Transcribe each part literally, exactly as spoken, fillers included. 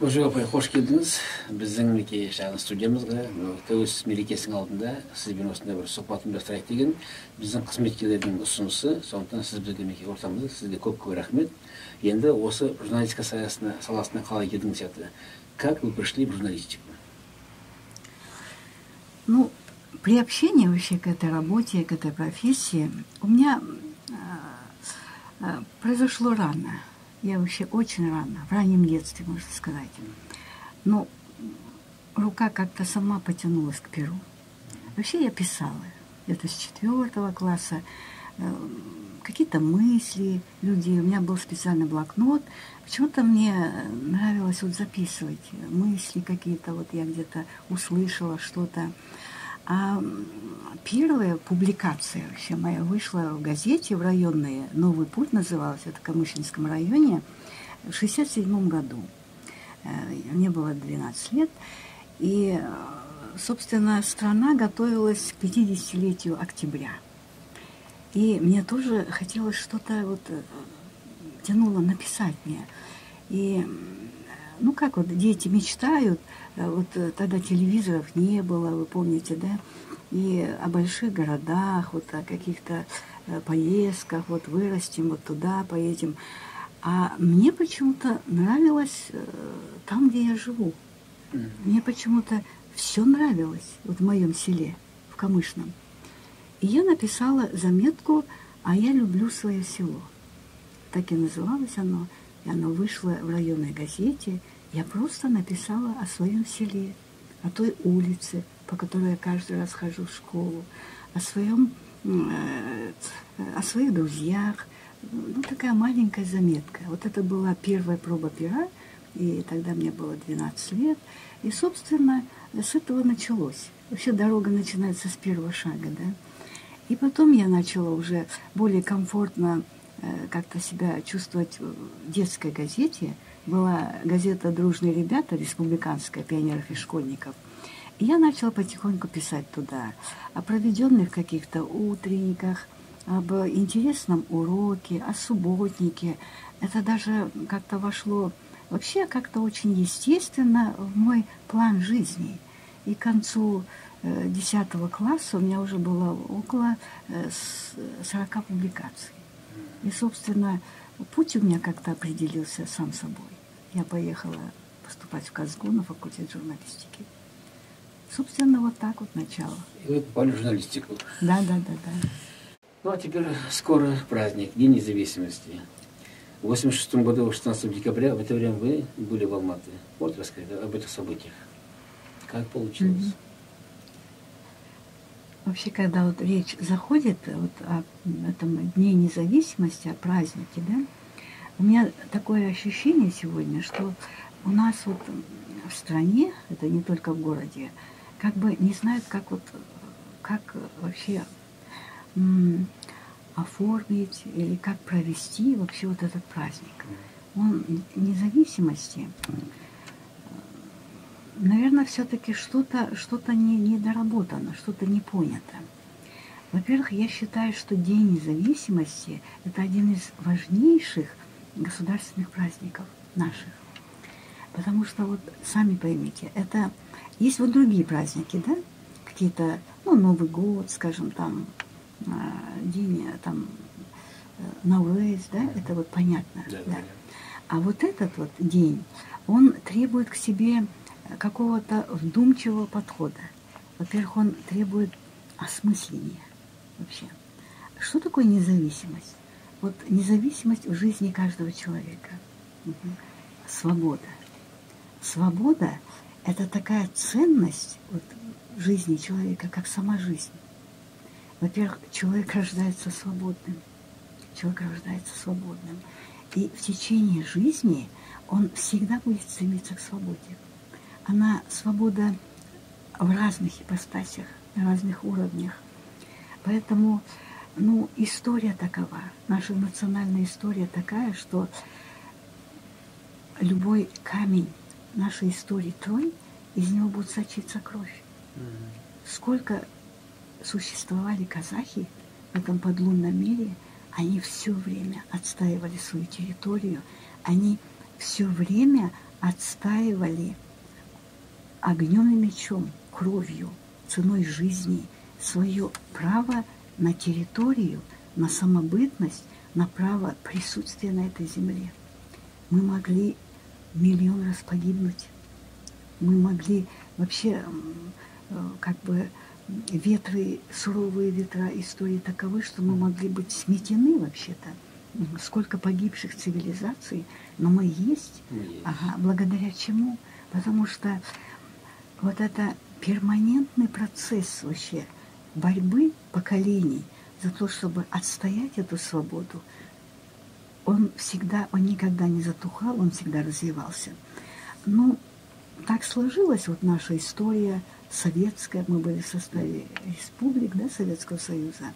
Уже апай, хош келдіңіз. Біздің мінекей шағын студиямызға тәуелсіз мерекесінің алдында сізбен осындай бір сұхбат ұйымдастырайық деген біздің қызметкерлердің ұсынысы. Сондықтан сіз бізге мінекей ортамызда, сізге көп-көп рахмет. Енді осы журналистика саласына, саласына қалай келдіңіз сияқты? Как вы пришли в журналистику? Ну, при общении вообще к этой работе, к этой профессии у меня э, э, произошло рано. Я вообще очень рано, в раннем детстве, можно сказать. Но рука как-то сама потянулась к перу. Вообще я писала. Это с четвертого класса. Какие-то мысли людей. У меня был специальный блокнот. Почему-то мне нравилось вот записывать мысли какие-то. Вот я где-то услышала что-то. А первая публикация вообще моя вышла в газете, в районной, «Новый путь» называлась, это в Камышинском районе, в шестьдесят седьмом году. Мне было двенадцать лет. И, собственно, страна готовилась к пятидесятилетию октября. И мне тоже хотелось что-то, вот, тянуло написать мне. И, ну, как вот дети мечтают, вот тогда телевизоров не было, вы помните, да? И о больших городах, вот о каких-то поездках, вот вырастем, вот туда поедем. А мне почему-то нравилось там, где я живу. Мне почему-то все нравилось вот в моем селе, в Камышном. И я написала заметку «А я люблю свое село». Так и называлось оно. И оно вышло в районной газете. Я просто написала о своем селе, о той улице, по которой я каждый раз хожу в школу, о своем, э, о своих друзьях. Ну, такая маленькая заметка. Вот это была первая проба пера, и тогда мне было двенадцать лет. И, собственно, с этого началось. Вообще дорога начинается с первого шага, да. И потом я начала уже более комфортно э, как-то себя чувствовать в детской газете. Была газета «Дружные ребята», республиканская, пионеров и школьников. И я начала потихоньку писать туда о проведенных каких-то утренниках, об интересном уроке, о субботнике. Это даже как-то вошло вообще как-то очень естественно в мой план жизни. И к концу десятого класса у меня уже было около сорока публикаций. И, собственно, путь у меня как-то определился сам собой. Я поехала поступать в Казгу на факультет журналистики. Собственно, вот так вот начало. И вы попали в журналистику. Да, да, да, да. Ну, а теперь скоро праздник, День независимости. В восемьдесят шестом году, шестнадцатого декабря, в это время вы были в Алматы. Вот рассказать об этих событиях. Как получилось? Mm-hmm. Вообще, когда вот речь заходит вот о этом Дне независимости, о празднике, да, у меня такое ощущение сегодня, что у нас вот в стране, это не только в городе, как бы не знают, как вот, как вообще м, оформить или как провести вообще вот этот праздник. Он независимости, наверное, все-таки что-то что-то не, недоработано, что-то не понято. Во-первых, я считаю, что День независимости – это один из важнейших государственных праздников наших. Потому что, вот, сами поймите, это есть вот другие праздники, да, какие-то, ну, Новый год, скажем, там, день, там, Наурыз, да, это вот понятно, да, да. А вот этот вот день, он требует к себе какого-то вдумчивого подхода. Во-первых, он требует осмысления вообще. Что такое независимость? Вот независимость в жизни каждого человека. Угу. Свобода. Свобода – это такая ценность вот, в жизни человека, как сама жизнь. Во-первых, человек рождается свободным. Человек рождается свободным. И в течение жизни он всегда будет стремиться к свободе. Она свобода в разных ипостасях, на разных уровнях. Поэтому, ну, история такова, наша национальная история такая, что любой камень нашей истории тронь, из него будет сочиться кровь. Mm-hmm. Сколько существовали казахи в этом подлунном мире, они все время отстаивали свою территорию, они все время отстаивали огнем и мечом, кровью, ценой жизни свое право на территорию, на самобытность, на право присутствия на этой земле. Мы могли миллион раз погибнуть. Мы могли вообще, как бы, ветры, суровые ветра истории таковы, что мы могли быть сметены вообще-то. Сколько погибших цивилизаций, но мы есть. Мы есть. Ага, благодаря чему? Потому что вот это перманентный процесс вообще борьбы поколений за то, чтобы отстоять эту свободу, он всегда, он никогда не затухал, он всегда развивался. Ну, так сложилась вот наша история советская, мы были в составе республик, да, Советского Союза.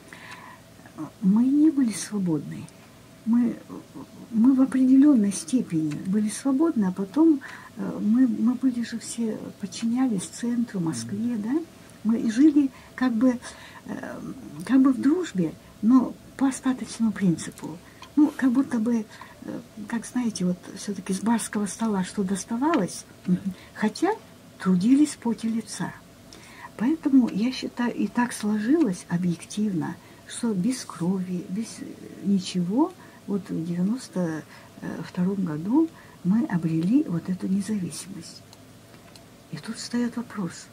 Мы не были свободны. Мы, мы в определенной степени были свободны, а потом мы, мы были же все, подчинялись центру, Москве, да? Мы жили как бы, как бы в дружбе, но по остаточному принципу. Ну, как будто бы, как знаете, вот все-таки с барского стола что доставалось, хотя трудились в поте лица. Поэтому я считаю, и так сложилось объективно, что без крови, без ничего, вот в девяносто втором году мы обрели вот эту независимость. И тут встает вопрос.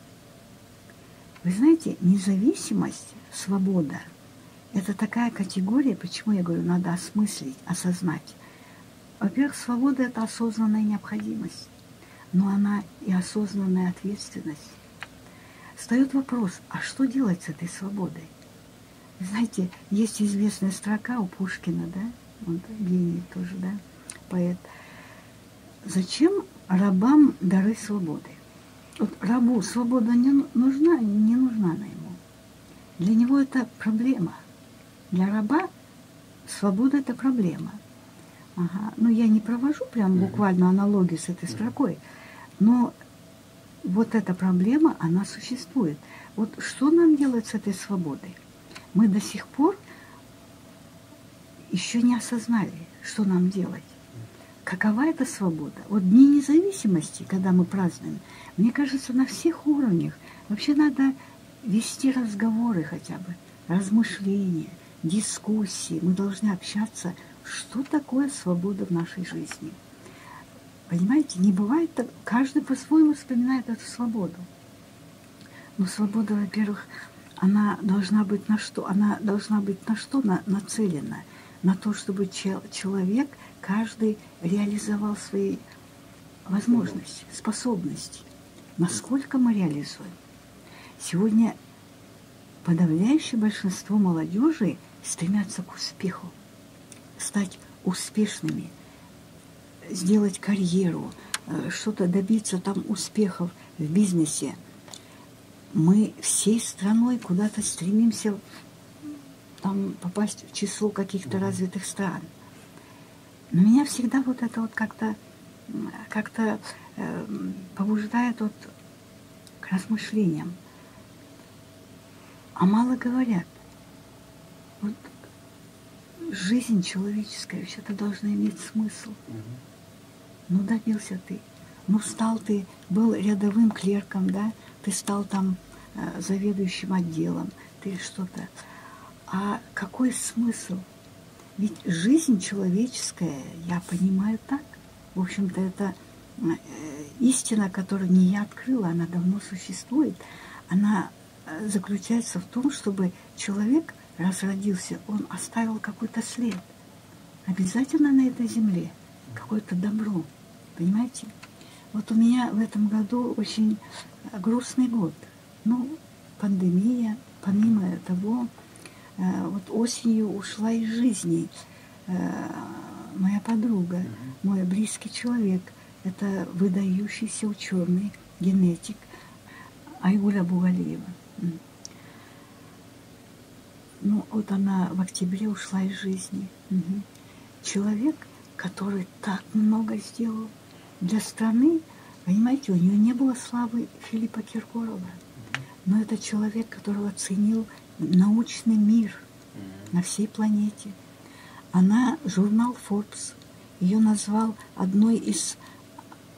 Вы знаете, независимость, свобода – это такая категория, почему я говорю, надо осмыслить, осознать. Во-первых, свобода – это осознанная необходимость, но она и осознанная ответственность. Встает вопрос, а что делать с этой свободой? Знаете, есть известная строка у Пушкина, да, он гений тоже, да, поэт. Зачем рабам дары свободы? Вот рабу свобода не нужна, не нужна она ему. Для него это проблема. Для раба свобода – это проблема. Ага. Ну, я не провожу прям буквально аналогию с этой строкой, но вот эта проблема, она существует. Вот что нам делать с этой свободой? Мы до сих пор еще не осознали, что нам делать. Какова эта свобода? Вот Дни независимости, когда мы празднуем, мне кажется, на всех уровнях вообще надо вести разговоры хотя бы, размышления, дискуссии. Мы должны общаться, что такое свобода в нашей жизни. Понимаете, не бывает так, каждый по-своему вспоминает эту свободу. Но свобода, во-первых, она должна быть на что? Она должна быть на что на, нацелена? На то, чтобы чел, человек, каждый реализовал свои возможности, способности. Насколько мы реализуем? Сегодня подавляющее большинство молодежи стремятся к успеху, стать успешными, сделать карьеру, что-то добиться там успехов в бизнесе. Мы всей страной куда-то стремимся там попасть в число каких-то развитых стран. Но меня всегда вот это вот как-то как-то э, побуждает вот к размышлениям. А мало говорят. Вот жизнь человеческая вообще-то должна иметь смысл. Ну, добился ты. Ну, стал ты, был рядовым клерком, да, ты стал там э, заведующим отделом, ты что-то. А какой смысл? Ведь жизнь человеческая, я понимаю так, в общем-то, это э, истина, которую не я открыла, она давно существует. Она э, заключается в том, чтобы человек, раз родился, он оставил какой-то след. Обязательно на этой земле какое-то добро. Понимаете? Вот у меня в этом году очень грустный год. Ну, пандемия, помимо того, вот осенью ушла из жизни моя подруга, мой близкий человек. Это выдающийся ученый, генетик Айгуля Бугалиева. Ну, вот она в октябре ушла из жизни. Угу. Человек, который так много сделал для страны, понимаете, у нее не было славы Филиппа Киркорова, но это человек, которого ценил научный мир на всей планете. Она, журнал Forbes, ее назвал одной из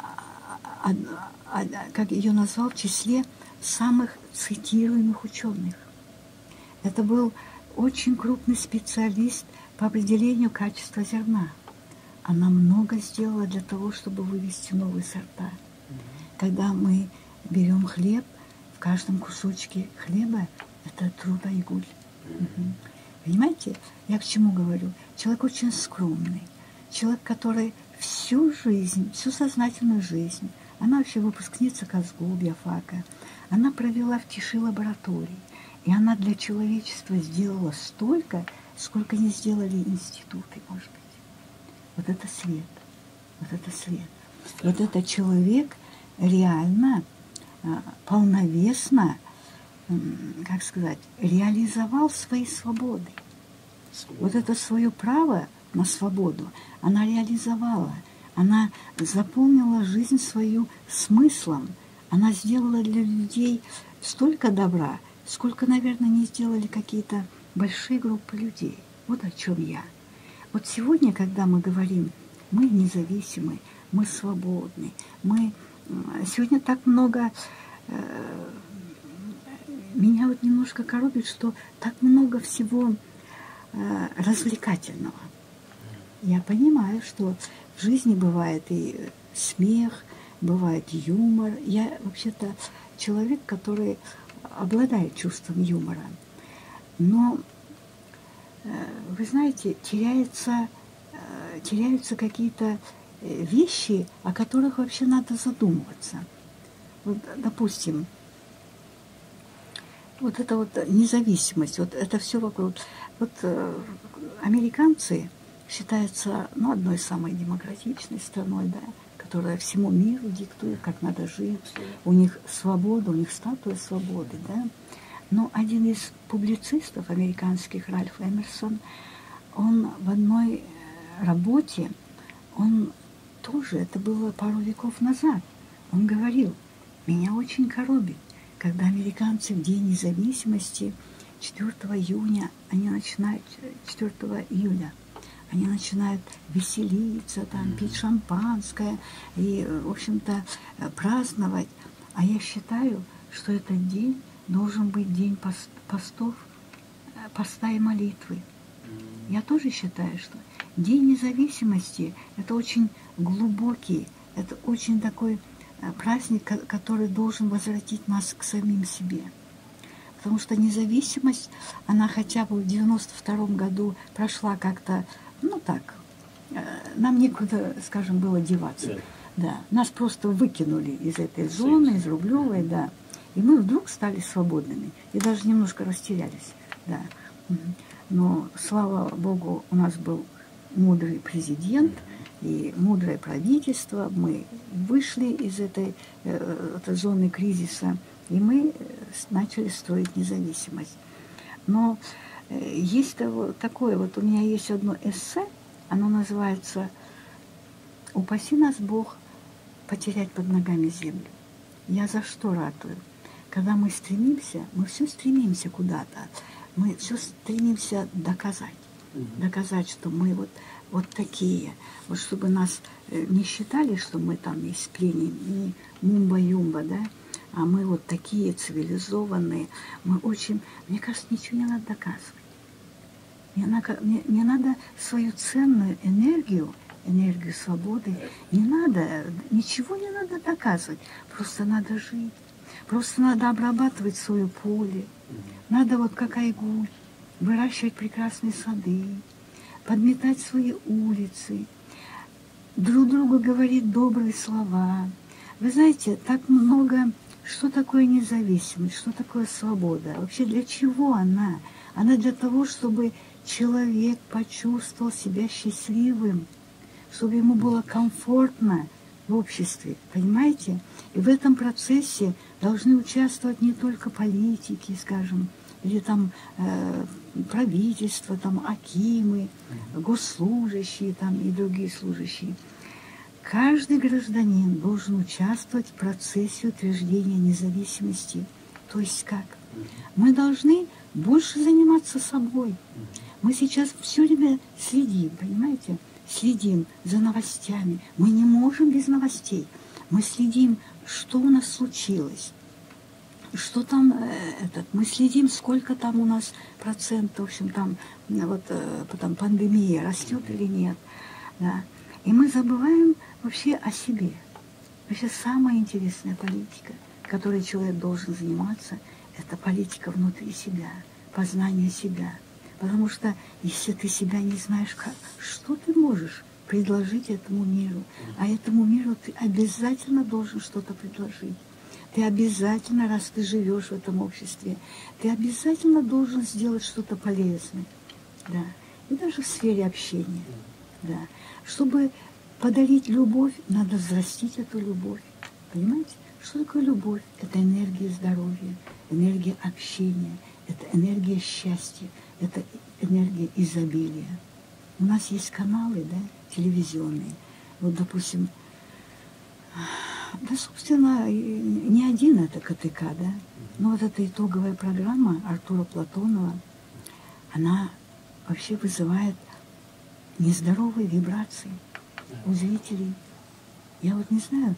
как ее назвал, в числе самых цитируемых ученых. Это был очень крупный специалист по определению качества зерна. Она много сделала для того, чтобы вывести новые сорта. Когда мы берем хлеб, в каждом кусочке хлеба это трудоигуль. Угу. Понимаете, я к чему говорю? Человек очень скромный. Человек, который всю жизнь, всю сознательную жизнь, она вообще выпускница Казгу, биофака, она провела в тиши лабораторий. И она для человечества сделала столько, сколько не сделали институты, может быть. Вот это свет. Вот это свет. Вот это человек реально, полновесно, как сказать, реализовал свои свободы. Свобода. Вот это свое право на свободу она реализовала. Она заполнила жизнь свою смыслом. Она сделала для людей столько добра, сколько, наверное, не сделали какие-то большие группы людей. Вот о чем я. Вот сегодня, когда мы говорим, мы независимы, мы свободны, мы... Сегодня так много... Э, меня вот немножко коробит, что так много всего э, развлекательного. Я понимаю, что в жизни бывает и смех, бывает юмор. Я вообще-то человек, который обладает чувством юмора. Но, э, вы знаете, теряется, э, теряются какие-то вещи, о которых вообще надо задумываться. Вот, допустим, вот эта вот независимость, вот это все вокруг. Вот э, американцы считаются, ну, одной из самых демократичной страной, да, которая всему миру диктует, как надо жить. У них свобода, у них статуя свободы, да. Но один из публицистов американских, Ральф Эмерсон, он в одной работе, он тоже, это было пару веков назад, он говорил, меня очень коробит, когда американцы в День независимости четвёртого июня, они начинают, четвёртого июля, они начинают веселиться, там, пить шампанское и, в общем-то, праздновать. А я считаю, что этот день должен быть день пост, постов, поста и молитвы. Я тоже считаю, что День независимости – это очень глубокий, это очень такой праздник, который должен возвратить нас к самим себе. Потому что независимость, она хотя бы в девяносто втором году прошла как-то, ну так, нам некуда, скажем, было деваться. Yeah. Да, нас просто выкинули из этой зоны, из Рублевой, да. И мы вдруг стали свободными и даже немножко растерялись, да. Но, слава Богу, у нас был мудрый президент и мудрое правительство. Мы вышли из этой, э, этой зоны кризиса, и мы начали строить независимость. Но э, есть того, такое, вот у меня есть одно эссе, оно называется «Упаси нас, Бог, потерять под ногами землю». Я за что ратую? Когда мы стремимся, мы все стремимся куда-то, мы все стремимся доказать. Доказать, что мы вот, вот такие, вот чтобы нас не считали, что мы там из плени, не мумба-юмба, да, а мы вот такие цивилизованные, мы очень, мне кажется, ничего не надо доказывать. Мне, мне, мне надо свою ценную энергию, энергию свободы, не надо, ничего не надо доказывать, просто надо жить, просто надо обрабатывать свое поле, надо вот как айгуль, выращивать прекрасные сады, подметать свои улицы, друг другу говорить добрые слова. Вы знаете, так много, что такое независимость, что такое свобода, вообще для чего она? Она для того, чтобы человек почувствовал себя счастливым, чтобы ему было комфортно в обществе, понимаете? И в этом процессе должны участвовать не только политики, скажем, или там э, правительство, там акимы, госслужащие там, и другие служащие. Каждый гражданин должен участвовать в процессе утверждения независимости. То есть как? Мы должны больше заниматься собой. Мы сейчас все время следим, понимаете? Следим за новостями. Мы не можем без новостей. Мы следим, что у нас случилось, что там этот, мы следим, сколько там у нас процентов, в общем, там вот потом пандемия растет или нет, да. И мы забываем вообще о себе. Вообще самая интересная политика, которой человек должен заниматься, это политика внутри себя, познание себя. Потому что если ты себя не знаешь, как, что ты можешь предложить этому миру? А этому миру ты обязательно должен что-то предложить. Ты обязательно, раз ты живешь в этом обществе, ты обязательно должен сделать что-то полезное. Да. И даже в сфере общения. Да. Чтобы подарить любовь, надо взрастить эту любовь. Понимаете? Что такое любовь? Это энергия здоровья, энергия общения, это энергия счастья, это энергия изобилия. У нас есть каналы, да, телевизионные. Вот, допустим, да, собственно, не один это КТК, да, но вот эта итоговая программа Артура Платонова, она вообще вызывает нездоровые вибрации у зрителей. Я вот не знаю,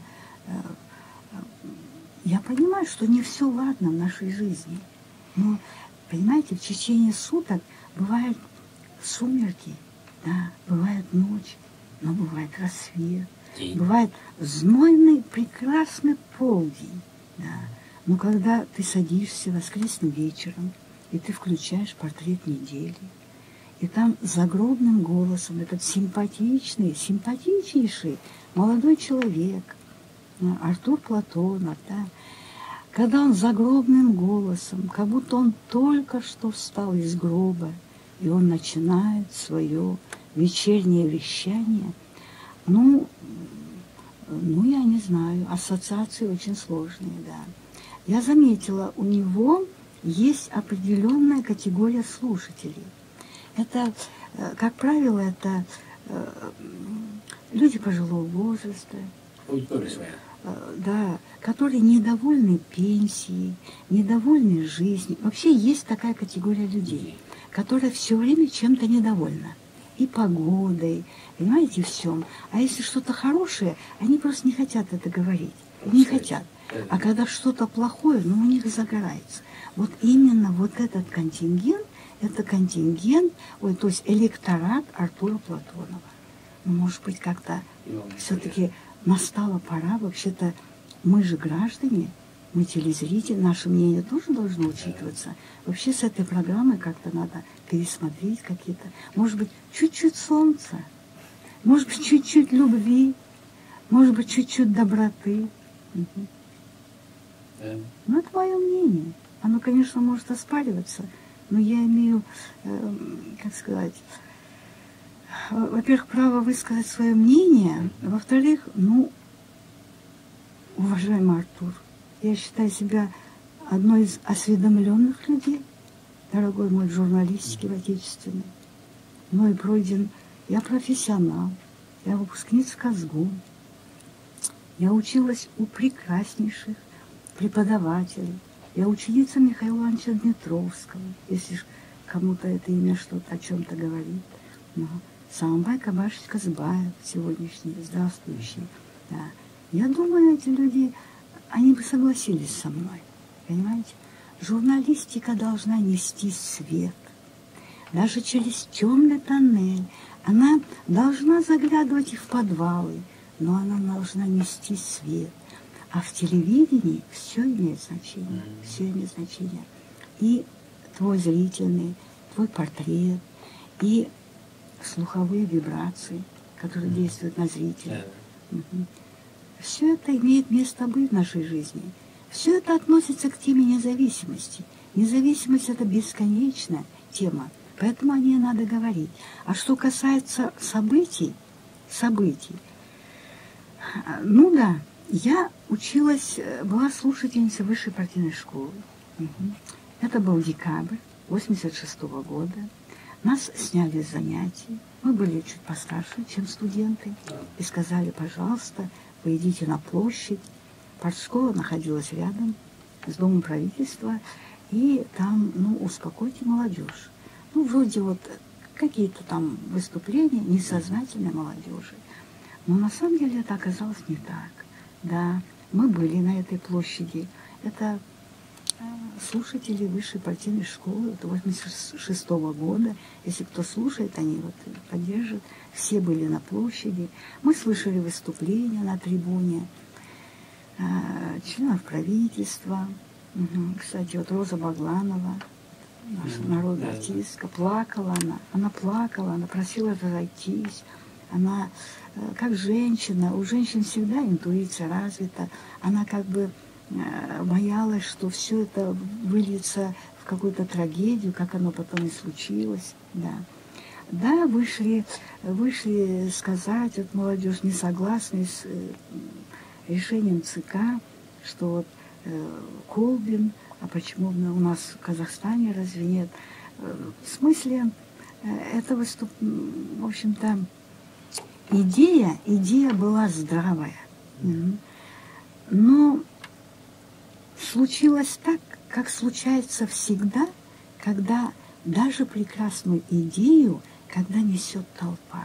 я понимаю, что не все ладно в нашей жизни, но, понимаете, в течение суток бывают сумерки, да, бывает ночь, но бывает рассвет, бывает знойный, прекрасный полдень, да. Но когда ты садишься воскресным вечером, и ты включаешь портрет недели, и там загробным голосом этот симпатичный, симпатичнейший молодой человек, Артур Платонов, да, когда он загробным голосом, как будто он только что встал из гроба, и он начинает свое вечернее вещание, ну, ну, я не знаю, ассоциации очень сложные, да. Я заметила, у него есть определенная категория слушателей. Это, как правило, это люди пожилого возраста, да, которые недовольны пенсией, недовольны жизнью. Вообще есть такая категория людей, которая все время чем-то недовольна. И погодой, понимаете, всем. А если что-то хорошее, они просто не хотят это говорить. Не хотят. А когда что-то плохое, ну, у них загорается. Вот именно вот этот контингент, это контингент, ой, то есть электорат Артура Платонова. Ну, может быть, как-то все-таки настала пора, вообще-то мы же граждане, мы телезрители, наше мнение тоже должно учитываться. Вообще с этой программой как-то надо пересмотреть какие-то, может быть, чуть-чуть солнца, может быть, чуть-чуть любви, может быть, чуть-чуть доброты. Угу. Ну, это мое мнение. Оно, конечно, может оспариваться, но я имею, э, как сказать, во-первых, право высказать свое мнение, а во-вторых, ну, уважаемый Артур, я считаю себя одной из осведомленных людей, дорогой мой, в журналистике, в отечественной. Мной пройден, я профессионал, я выпускница КАЗГУ, я училась у прекраснейших преподавателей, я ученица Михаила Ивановича Дмитровского, если кому-то это имя что-то о чем-то говорит. Но Саамбай Кабашевич Казбаев, сегодняшний, здравствующий, да. Я думаю, эти люди, они бы согласились со мной, понимаете? Журналистика должна нести свет. Даже через темный тоннель. Она должна заглядывать и в подвалы, но она должна нести свет. А в телевидении все имеет значение, все имеет значение. И твой зрительный, твой портрет, и слуховые вибрации, которые действуют на зрителя. Угу. Все это имеет место быть в нашей жизни. Все это относится к теме независимости. Независимость – это бесконечная тема, поэтому о ней надо говорить. А что касается событий, событий, ну да, я училась, была слушательницей высшей партийной школы. Угу. Это был декабрь восемьдесят шестого года. Нас сняли с занятий. Мы были чуть постарше, чем студенты. И сказали, пожалуйста, вы идите на площадь. Партшкола находилась рядом с Домом правительства. И там, ну, успокойте молодежь. Ну, вроде вот какие-то там выступления несознательной молодежи. Но на самом деле это оказалось не так. да, мы были на этой площади. Это слушатели высшей партийной школы, это восемьдесят шестого года. Если кто слушает, они вот поддержат. Все были на площади. Мы слышали выступления на трибуне членов правительства. Угу. Кстати, вот Роза Багланова, наша народная артистка, плакала она. Она плакала, она просила разойтись. Она, как женщина, у женщин всегда интуиция развита. Она как бы боялась, что все это выльется в какую-то трагедию, как оно потом и случилось. Да, да, вышли, вышли сказать, вот молодежь не согласна с решением ЦК, что вот э, Колбин, а почему у нас в Казахстане разве нет? В смысле, это выступ... в общем-то, идея, идея была здравая. Но случилось так, как случается всегда, когда даже прекрасную идею, когда несет толпа.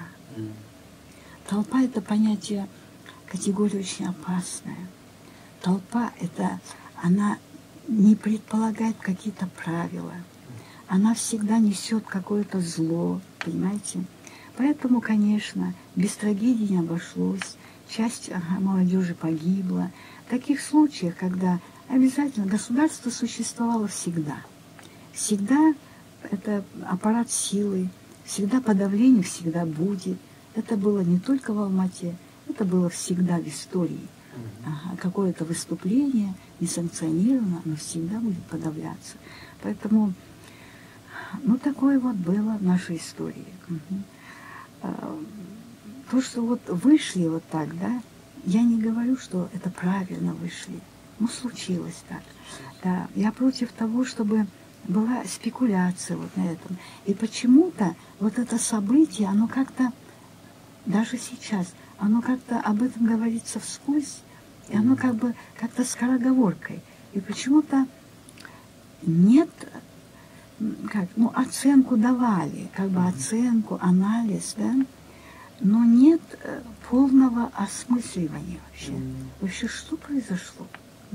Толпа – это понятие, категория очень опасная. Толпа – это, она не предполагает какие-то правила. Она всегда несет какое-то зло, понимаете? Поэтому, конечно, без трагедии не обошлось. Часть ага, молодежи погибла. В таких случаях, когда обязательно государство существовало всегда. Всегда это аппарат силы, всегда подавление всегда будет. Это было не только в Алмате, это было всегда в истории. Ага, какое-то выступление несанкционировано, оно всегда будет подавляться. Поэтому, ну, такое вот было в нашей истории. Угу. То, что вот вышли вот так, да, я не говорю, что это правильно вышли. Ну, случилось так. Да, я против того, чтобы была спекуляция вот на этом. И почему-то вот это событие, оно как-то, даже сейчас, оно как-то об этом говорится вскользь, и оно как бы как-то скороговоркой. И почему-то нет, как, ну, оценку давали, как бы оценку, анализ, да, но нет полного осмысливания вообще. Вообще, что произошло?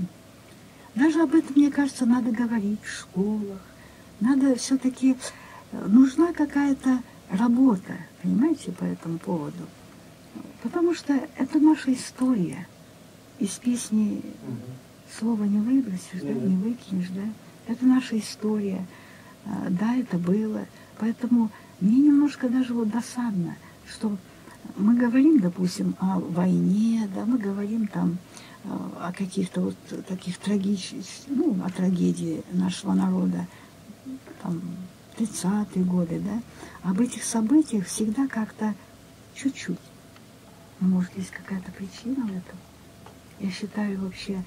Даже об этом, мне кажется, надо говорить в школах. Надо все-таки, нужна какая-то работа, понимаете, по этому поводу. Потому что это наша история. Из песни слова не выбросишь, да, не выкинешь, да. Это наша история. Да, это было. Поэтому мне немножко даже вот досадно, что мы говорим, допустим, о войне, да, мы говорим там о каких-то вот таких трагических, ну, о трагедии нашего народа, там, тридцатые годы, да, об этих событиях всегда как-то чуть-чуть. Но, может, есть какая-то причина в этом? Я считаю, вообще,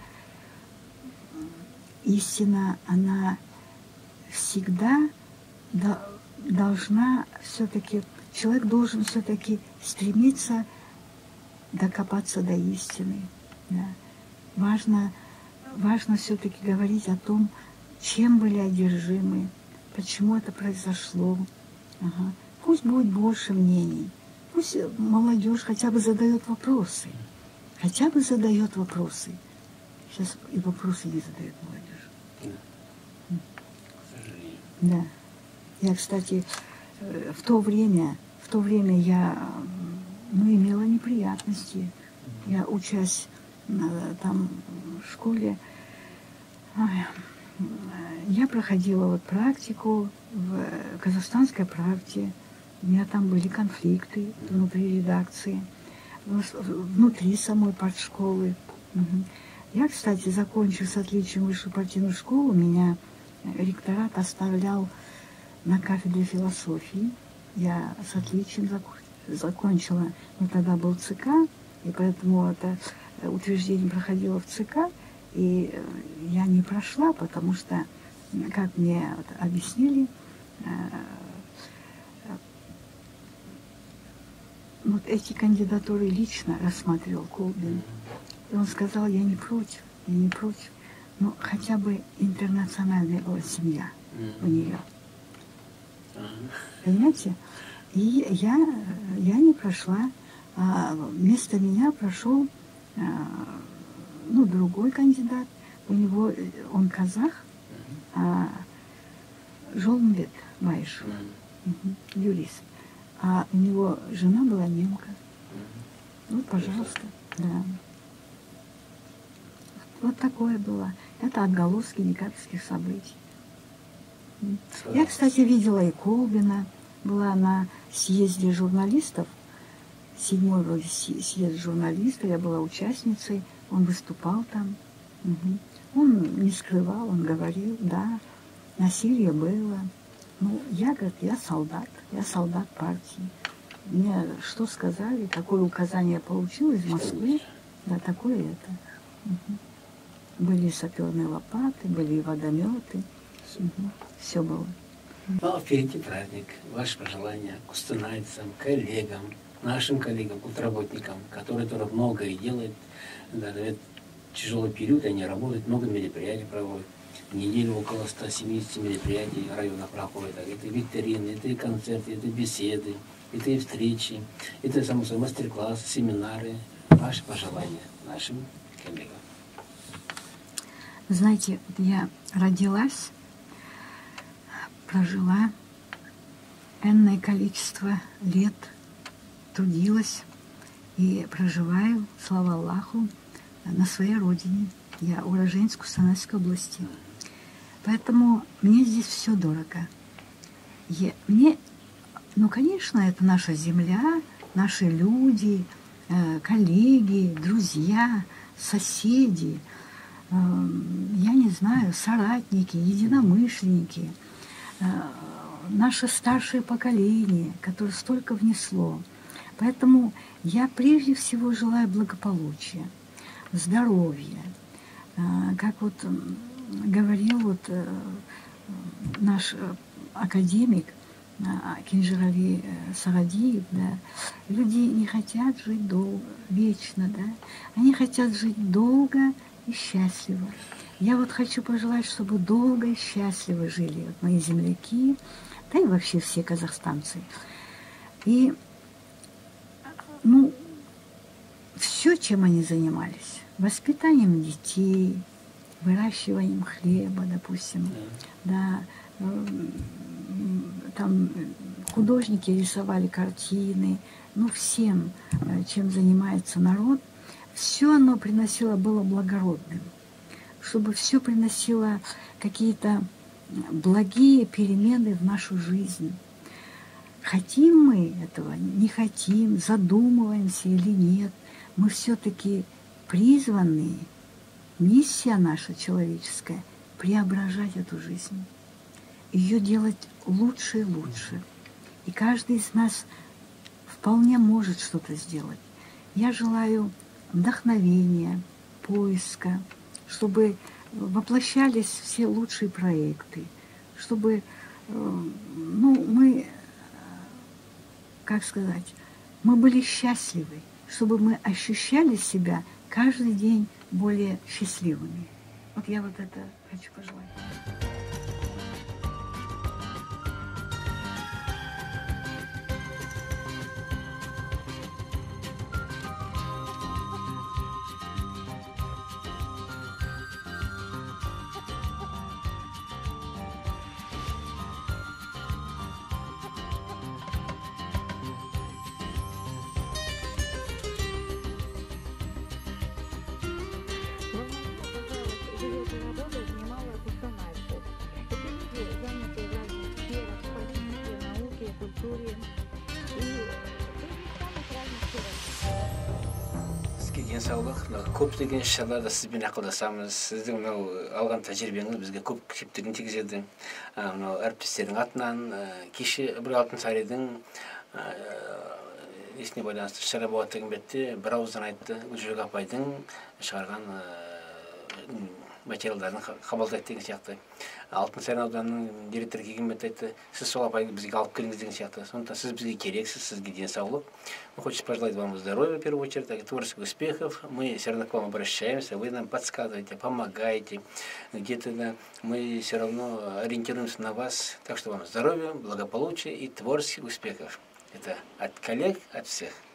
истина, она всегда до, должна все-таки, человек должен все-таки стремиться докопаться до истины. Да. Важно, важно все-таки говорить о том, чем были одержимы, почему это произошло. Ага. Пусть будет больше мнений. Пусть молодежь хотя бы задает вопросы. Хотя бы задает вопросы. Сейчас и вопросы не задает молодежь. Да. К сожалению. Да. Я, кстати, в то время, в то время я, ну, имела неприятности. Я, учась там в школе, я проходила вот практику в «Казахстанской правде». У меня там были конфликты внутри редакции, внутри самой партшколы. Угу. Я, кстати, закончив с отличием высшую партийную школу, меня ректорат оставлял на кафедре философии. Я с отличием закончила, но тогда был ЦК, и поэтому это утверждение проходило в ЦК, и я не прошла, потому что, как мне объяснили, вот эти кандидатуры лично рассматривал Колбин. И он сказал, я не против, я не против, но хотя бы интернациональная была семья у нее. Понимаете? И я, я не прошла, а вместо меня прошел а, ну, другой кандидат, у него, он казах, а Жолмбет Байш, юрист. А у него жена была немка. Вот, пожалуйста, да. Вот такое было. Это отголоски некапельских событий. Я, кстати, видела и Колбина. Была на съезде журналистов. Седьмой вроде съезд журналистов. Я была участницей. Он выступал там. Угу. Он не скрывал, он говорил, да, насилие было. Ну, я, говорит, я солдат. Я солдат партии. Мне что сказали, какое указание я получила из Москвы. Да, такое это. Угу. Были и саперные лопаты, были и водометы. Угу. Все было. Ну, впереди праздник. Ваши пожелания кустанайцам, коллегам, нашим коллегам, работникам, которые тоже многое делают. Да, в тяжелый период они работают, много мероприятий проводят. В неделю около ста семидесяти мероприятий в районах проходят. Это викторины, это и концерты, это беседы, это и встречи, это, само собой, мастер-классы, семинары. Ваши пожелания нашим коллегам. Знаете, я родилась, прожила энное количество лет, трудилась и проживаю, слава Аллаху, на своей родине. Я уроженец Кустанайской области. Поэтому мне здесь все дорого. Я, мне, ну, конечно, это наша земля, наши люди, э, коллеги, друзья, соседи, э, я не знаю, соратники, единомышленники, э, наше старшее поколение, которое столько внесло. Поэтому я прежде всего желаю благополучия, здоровья. Э, как вот говорил вот э, наш академик Кинжирали Сагадиев, да, люди не хотят жить долго, вечно, да, они хотят жить долго и счастливо. Я вот хочу пожелать, чтобы долго и счастливо жили вот мои земляки, да и вообще все казахстанцы. И, ну, все, чем они занимались, воспитанием детей, выращиванием хлеба, допустим, да, там художники рисовали картины, ну, всем, чем занимается народ, все оно приносило, было благородным, чтобы все приносило какие-то благие перемены в нашу жизнь. Хотим мы этого, не хотим, задумываемся или нет, мы все-таки призваны. Миссия наша человеческая – преображать эту жизнь, ее делать лучше и лучше. И каждый из нас вполне может что-то сделать. Я желаю вдохновения, поиска, чтобы воплощались все лучшие проекты, чтобы, ну, мы, как сказать, мы были счастливы, чтобы мы ощущали себя каждый день более счастливыми. Вот я вот это хочу пожелать. Сізге денсаулық, көптеген іс-шараларда сізбен ақылдасамыз. Сіздің мынау алған тәжірибеңіз бізге көп септігін тигізеді. Мынау әріптестердің атынан кеше бір Алтынсарайдың есіне байланысты іс-шара болады деген бетте бір ауыздан айтты, Гүлжібек апайдың шығарған материалдарын қабылдайды деген сияқты. Алтынсарай ауданының директоры келген бетте айтты, сіз сол апайды бізге алып келіңіз деген сияқты. Сондықтан сіз бізге керексіз, сізге денсаулық. Мы хочется пожелать вам здоровья в первую очередь, творческих успехов. Мы все равно к вам обращаемся, вы нам подсказываете, помогаете. Где-то да, мы все равно ориентируемся на вас. Так что вам здоровья, благополучия и творческих успехов. Это от коллег, от всех.